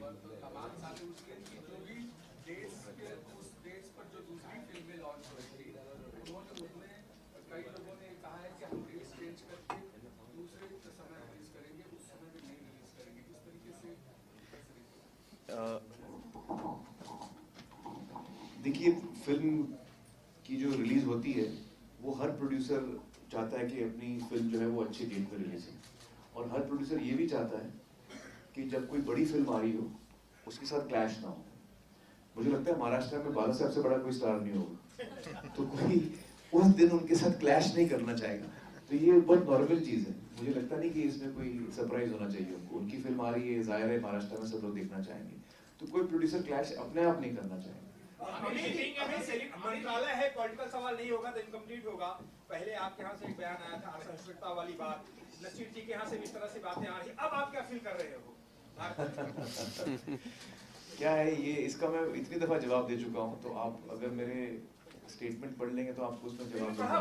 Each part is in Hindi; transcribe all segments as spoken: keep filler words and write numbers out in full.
और तो तमाम साथ उसके कि जो भी डेट्स के उस डेट्स पर जो दूसरी फिल्में लॉन्च हुई थी उन्होंने उसमें कई लोगों ने कहा है कि हम डेट्स चेंज करके दूसरे समय रिलीज करेंगे, उस समय में नहीं रिलीज करेंगे। किस तरीके से? देखिए, फिल्म की जो रिलीज होती है वो हर प्रोड्यूसर चाहता है कि अपनी फिल्म जो है वो अच्छी डेट पर रिलीज हो, और हर प्रोड्यूसर ये भी चाहता है कि जब कोई बड़ी फिल्म आ रही हो उसके साथ क्लैश ना हो। मुझे लगता है महाराष्ट्र में बाला साहब से बड़ा कोई स्टार नहीं होगा, तो कोई उस दिन उनके साथ क्लैश नहीं करना चाहेगा। तो ये बहुत नॉर्मल चीज़ है, मुझे लगता नहीं कि इसमें कोई सरप्राइज होना चाहिए उनको। उनकी फिल्म आ रही है, जाहिर है महाराष्ट्र में सब लोग देखना चाहेंगे, तो कोई प्रोड्यूसर क्लैश अपने आप नहीं करना चाहेगा। मंत्रालय है, पॉलिटिकल सवाल नहीं होगा तो इनकम्प्लीट होगा। पहले आपके यहाँ से एक बयान आया था असहिष्णुता वाली बात, नसीर जी के यहाँ से इस तरह से बातें आ रही, अब आप क्या फील कर रहे हो? क्या है ये, इसका मैं इतनी दफा जवाब दे चुका हूँ, तो आप अगर मेरे स्टेटमेंट पढ़ लेंगे तो आपको उसमें जवाब दूंगा।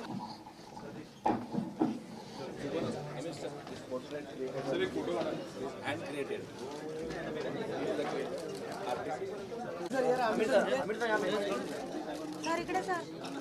सर यार Aamir sir Aamir sir sir इकडे sir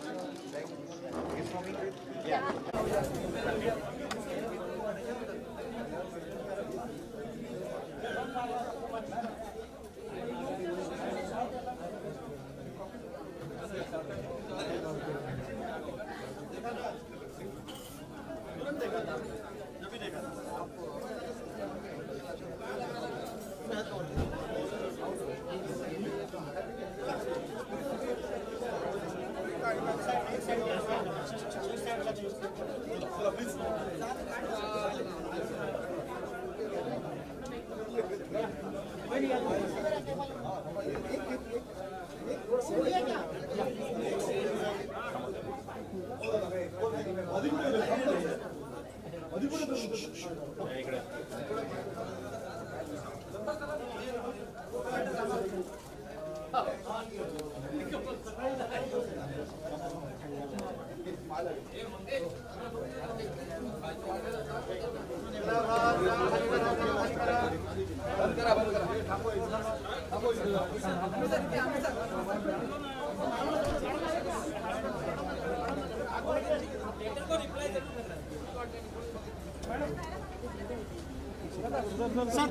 Sir.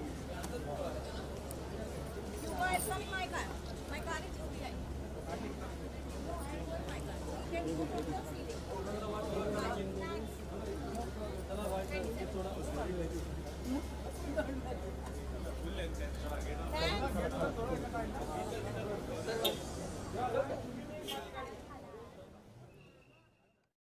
It's not my car. My car is U P I. My car.